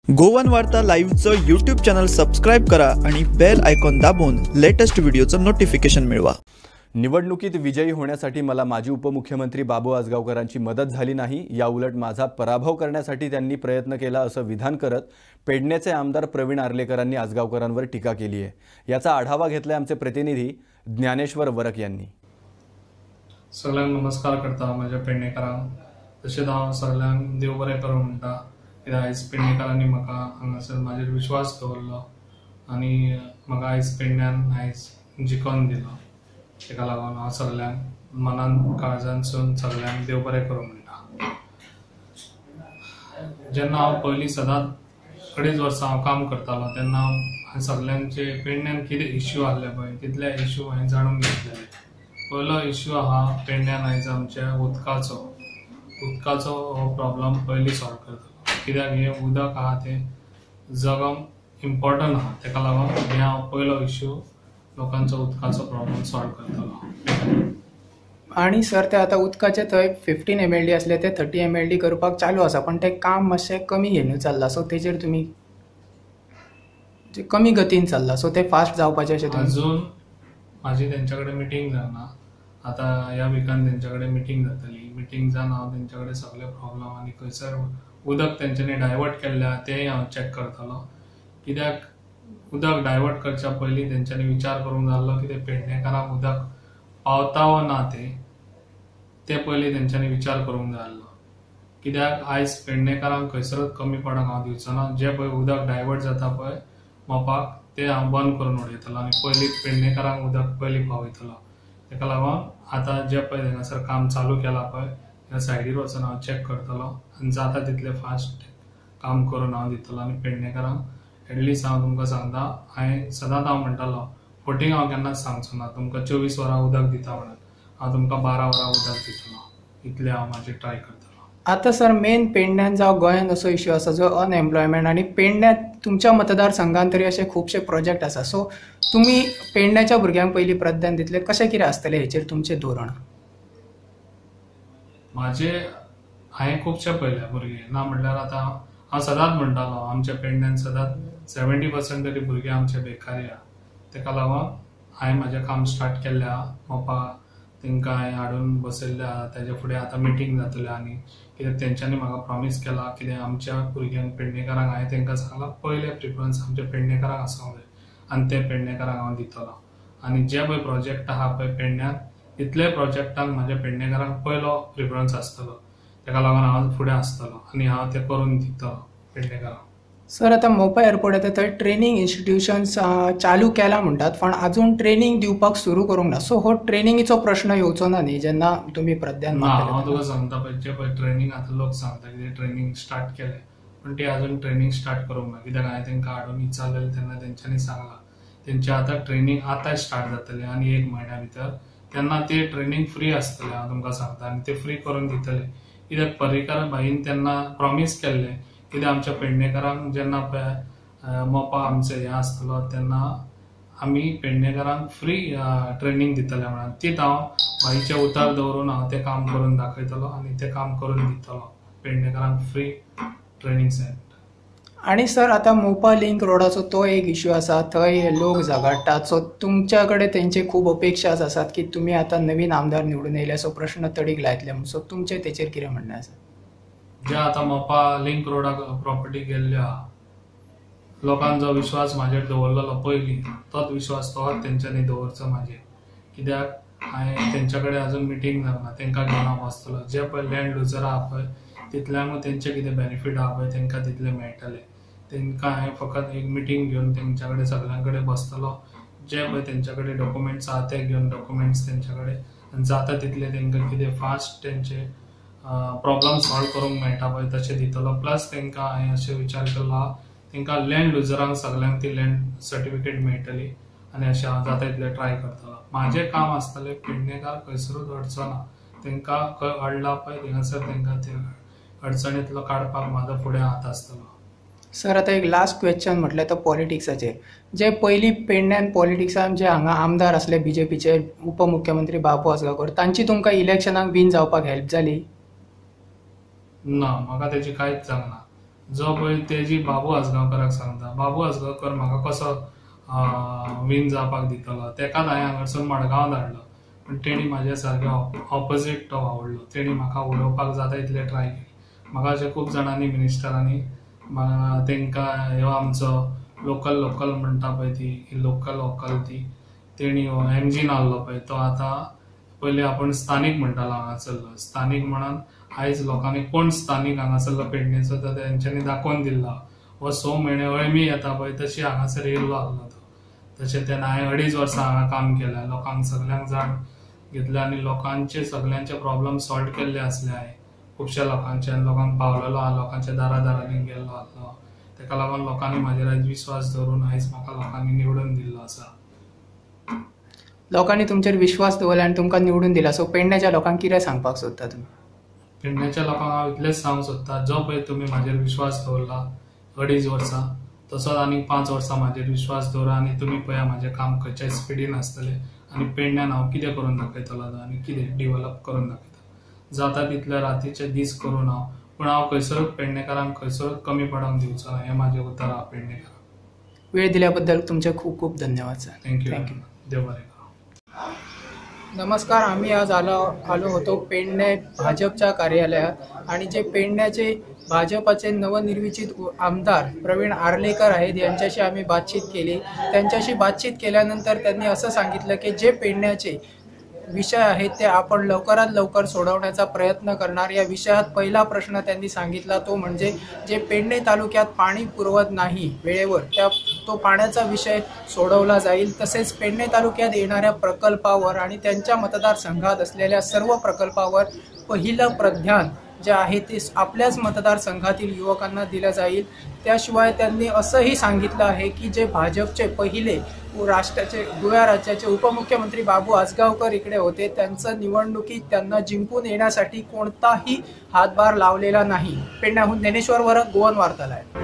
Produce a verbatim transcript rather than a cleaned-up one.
Goan वार्ता लाईव्हचं YouTube channel subscribe करा आणि बेल आयकॉन दाबून लेटेस्ट व्हिडिओचं नोटिफिकेशन मिळवा। निवडणुकीत विजयी होण्यासाठी मला माजी उपमुख्यमंत्री बाबू आजगावकरांची मदत झाली नाही, या उलट माझा पराभव करण्यासाठी त्यांनी प्रयत्न केला असं विधान करत पेडणेचे आमदार प्रवीण आर्लेकरांनी आजगावकरांवर टीका केली आहे। याचा आढावा घेतलाय आमचे प्रतिनिधी ज्ञानेश्वर वरक यांनी। सगळ्यांना नमस्कार करता माझ्या पेडणेकरांक, तशेंच हांव सगळ्यांक देव बरें करूं म्हणटा। कित्याक आयज पेडणेकरांनी म्हाका हांगासर म्हाजेर विश्वास दवरलो आनी म्हाका आयज पेडण्यान आयज जिखोवन दिलो। तेका लागून हांव सगळ्यांक मनान काळजानसून सगळ्यांक देव बरें करूं म्हणटा। जेन्ना हांव पयलीं सदांच अडेच वर्सां हांव काम करतालो तेन्ना हांव सगळ्यांचे पेडण्यान कितें इश्यू आहले पळय तितले इश्यू हांवें जाणून घेतलेले। पयलो इश्यू आहा पेडण्यान आयज आमच्या उदकाचो उदकाचो हो प्रॉब्लम पयलीं सॉल्व करतलो, कित्याक हें उदक आहा तें जगोंक इम्पॉर्टंट आहा। तेका लागून हें हांव पयलो इश्यू लोकांचो उदकाचो प्रॉब्लम सॉल्व करतलो। आणि सर ते आता उदकाचे थंय फिफ्टीन एम एल डी असले ते थर्टी एम एल डी करपाक चालू आसा, पण ते काम मातशें कमी हेणू चल्लां, सो तेजेर तुमी कमी गतीन चल्लां, सो ते फास्ट जावपाचें अशें तुमी। अजून म्हाजी तेंच्या कडेन मिटींग जावना, आतां ह्या विकान तेंच्या कडेन मिटींग जातली। मिटींग जावन हांव तेंच्या कडेन सगळे प्रॉब्लम आनी खंयसर उदक तेंच्यांनी डायवर्ट केल्लें आहा तेंय हांव चॅक करतलो, कित्याक उदक डायवर्ट करच्या पयलीं तेंच्यांनी विचार करूंक जाय आसलो की ते पेडणेकारांक उदक पावता वा ना ते ते पयलीं तेंच्यांनी विचार करूंक जाय आसलो। कित्याक आयज पेडणेकारांक खंयसरूच कमी पडोंक हांव दिवचो ना। जें पळय उदक डायवर्ट जाता पळय मोपाक तें हांव बंद करून उडयतलो आनी पयलीं पेडणेकारांक उदक पयलीं पावयतलो। तेका लागून आतां जें पळय हांगासर काम चालू केलां पळय ह्या सायडीर वचून हांव चॅक करतलो आनी जाता तितलें फास्ट काम करून हांव दितलो आनी पेडणेकारांक एटलिस्ट हांव तुमकां सांगता, हांवें सदांच हांव म्हणटालो फोटींग हांव केन्नाच सांगचो ना तुमकां चोवीस वरां उदक दिता म्हणून, हांव तुमकां बारा वरां उदक दितलो, इतलें हांव म्हाजें ट्राय करतलो। आतां सर मेन पेडण्यान जावं गोंयान असो इश्यू आसा जो अनएम्प्लॉयमेंट, आनी पेडण्यात तुमच्या मतदारसंघान तरी असे खुबशे प्रोजेक्ट आसा, सो तुमी पेडण्याच्या भुरग्यांक पयलीं प्राधान्य दितले, कशें कितें आसतलें हेचेर तुमचें धोरण? म्हाजे हांवें खुबशे पळयल्या भुरगे, ना म्हणल्यार आतां हांव सदांच म्हणटालो आमच्या पेडण्यान सदांच सेव्हन्टी पर्संट तरी भुरगे आमचे बेकारी आहा। तेका लागून हांवें म्हाजें काम स्टार्ट केल्लें आहा, मोपा तेंकां हांवें हाडून बसयल्लें आहा। तेजे फुडें आतां मिटींग जातलें आनी कित्याक तेंच्यांनी म्हाका प्रॉमीस केला कित्याक आमच्या भुरग्यांक पेडणेकारांक हांवें तेंकां सांगलां पयले प्रिफरन्स आमच्या पेडणेकारांक आसूंक जाय आनी ते पेडणेकारांक हांव दितलो। आनी जे पळय प्रोजेक्ट आहा पळय पेडण्यान तितले प्रोजेक्टांक म्हाज्या पेडणेकारांक पयलो प्रिफरन्स आसतलो, तेका लागून हांव फुडें आसतलो आनी हांव ते करून दितलो पेडणेकारांक। सर आतां मोपा एअरपोर्ट येता थंय ट्रेनिंग इन्स्टिट्यूशन्स चालू केला म्हणटात, पण अजून ट्रेनिंग दिवपाक सुरू करूंक ना, सो हो ट्रेनिंगेचो प्रश्न येवचो ना न्ही जेन्ना तुमी प्राधान्य? हांव तुका सांगता पळय जे पळय ट्रेनिंग आतां लोक सांगता की ट्रेनिंग स्टार्ट केलें, पण ती अजून ट्रेनिंग स्टार्ट करूंक ना, कित्याक हांवें तेंकां हाडून विचारलेलें तेन्ना तेंच्यांनी सांगलां तेंचें आतां ट्रेनिंग आतां स्टार्ट जातलें आनी एक म्हयन्या भितर, तेन्ना ते ट्रेनिंग फ्री आसतलें हांव तुमकां सांगता आनी ते फ्री करून दितले। कित्याक पर्रीकार बाईन तेन्ना प्रॉमीस केल्लें, कित्याक आमच्या पेडणेकारांक जेन्ना पळय मोपा आमचो हें आसतलो तेन्ना आमी पेडणेकारांक फ्री ट्रेनिंग दितले म्हणून, तीच हांव बाईचें उतर दवरून हांव तें काम करून दाखयतलो आनी तें काम करून दितलो पेडणेकारांक फ्री ट्रेनिंग सेंटर। आणि सर आतां मोपा लिंक रोडाचो तो एक इश्यू आसा, थंय लोक झगडटात, सो तुमच्या कडेन तेंचे खूब अपेक्षाच आसात की तुमी आतां नवीन आमदार निवडून येयले सो प्रश्न तडीक लायतले म्हणून, सो तुमचें तेचेर कितें म्हणणें आसा? जे आतां मोपा लिंक रोडाक प्रॉपर्टी गेल्ल्यो आहा, लोकांचो जो विश्वास म्हाजेर दवरलेलो पयलीं तोच विश्वास तोच तेंच्यांनी दवरचो म्हाजेर, कित्याक हांवें तेंच्या कडेन अजून मिटींग जावना, तेंकां घेवन हांव बसतलो। जे पळय लँड लुजर आहा पळय तितल्यांक तेंचे कितें बेनिफीट आहा पळय तेंकां तितले मेळटले, तेंकां हांवें फकत एक मिटींग घेवन तेंच्या कडेन सगळ्यां कडेन बसतलो, जे पळय तेंच्या कडेन डॉक्युमेंट्स आहा ते घेवन डॉक्युमेंट्स तेंच्या कडेन आनी जाता तितले तेंकां कितें फास्ट तेंचे प्रॉब्लम सॉल्व करूंक मेळटा पळय तशें दितलो। प्लस तेंकां हांवें अशें विचार केल्लो आहा तेंकां लँड लुजरांक सगळ्यांक ती लँड सर्टिफिकेट मेळटली आनी अशें हांव जाता तितलें ट्राय करतलो। म्हाजें काम आसतलें पेडणेकार खंयसरूच अडचो ना, तेंकां खंय अडला पळय थिंगासर तेंकां ते अडचणींतलो काडपाक म्हाजो फुडें हात आसतलो। सर आतां एक लास्ट क्वेश्चन म्हटल्यार तो पॉलिटिक्साचेर, जे पयलीं पेडण्यान पॉलिटिक्सान जे हांगा आमदार आसले बीजेपीचे उपमुख्यमंत्री बाबू आजगावकर, तांची तुमकां इलेक्शनाक विन जावपाक हेल्प जाली? ना, म्हाका तेजी कांयच जावना। जो पळय तेजी बाबू आसगांवकाराक सांगता, बाबू आसगांवकर म्हाका कसो विन जावपाक दितलो, तेकाच हांवें हांगासून मडगांव धाडलो, पण तेणी म्हाज्या सारके ऑपोजीट तो वावरलो. तेणी म्हाका उडोवपाक जाता इतले ट्राय केली. म्हाका अशें खूब जाणांनी मिनिस्टरांनी तेंकां ह्यो आमचो लोकल लोकल म्हणटा पळय ती लोकल वोकल ती तेणी एम जी नाल्लो पळय तो आतां पयलीं आपूण स्थानीक म्हणटालो हांगासरलो, स्थानीक म्हणून आयज लोकांनी कोण स्थानीक हांगासरलो पेडणेचो तो तेंच्यांनी दाखोवन दिल्लो. हो स म्हयने अळमी येता पळय तशी हांगासर येयल्लो आहलो तो. तशें तेन्ना हांवें अडीच वर्सां हांगा काम केलें, लोकांक सगल्यांक जाण घेतले आनी लोकांचे सगल्यांचे प्रॉब्लेम सॉल्व केल्ले असले हांवें. खुबश्या लोकांचे लोकांक पावलेलो आहा, लोकांच्या दारा दारांनी गेल्लो आहलो. तेका लागून लोकांनी म्हाजेर आयज विश्वास दवरून आयज म्हाका लोकांनी निवडून दिल्लो आसा. लोकांनी तुमचेर विश्वास दवरला आनी तुमकां निवडून दिला, सो पेडण्याच्या लोकांक कितें सांगपाक सोदता तुमी? पेडण्याच्या लोकांक हांव इतलेंच सांगूंक सोदता, जो पळय तुमी म्हाजेर विश्वास दवरला अडीच वर्सां, तसोच आनी पांच वर्सां म्हाजेर विश्वास दवरा आनी तुमी पळया म्हाजें काम खंयच्याय स्पिडीन आसतलें आनी पेडण्यान हांव कितें करून दाखयतलो आनी कितें डेव्हलप करून दाखयता. जाता तितले रातीचे दीस करून हांव, पूण हांव खंयसरूच पेडणेकारांक खंयसरूच कमी पडोंक दिवचो ना, हें म्हाजें उतर आहा पेडणेकारांक. वेळ दिल्या बद्दल तुमचे खूप खूप धन्यवाद सर. थँक्यू. थँक्यू. देव बरें करूं. नमस्कार, आम्ही आज आलो आलो होतो पेडणे भाजपच्या कार्यालयात आणि जे पेडण्याचे भाजपाचे नवनिर्वाचित आमदार प्रवीण आर्लेकर आहेत यांच्याशी आम्ही बातचीत केली. त्यांच्याशी बातचीत केल्यानंतर त्यांनी असं सांगितलं की जे पेडण्याचे विषय आहेत ते आपण लवकरात लवकर सोडवण्याचा प्रयत्न करणार. या विषयात पहिला प्रश्न त्यांनी सांगितला तो म्हणजे जे पेडणे तालुक्यात पाणी पुरवत नाही वेळेवर त्या तो पाण्याचा विषय सोडवला जाईल. तसेच पेडणे तालुक्यात येणाऱ्या प्रकल्पावर आणि त्यांच्या मतदारसंघात असलेल्या सर्व प्रकल्पावर पहिलं प्राधान्य जे आहे ते आपल्याच मतदारसंघातील युवकांना दिलं जाईल. त्याशिवाय त्यांनी असंही सांगितलं आहे की जे भाजपचे पहिले राष्ट्राचे गोव्या राज्याचे उपमुख्यमंत्री बाबू आसगावकर इकडे होते, त्यांचं निवडणुकीत त्यांना जिंकून येण्यासाठी कोणताही हातभार लावलेला नाही. पेडण्याहून ज्ञानेश्वर वरद, गोवन वार्तालाय.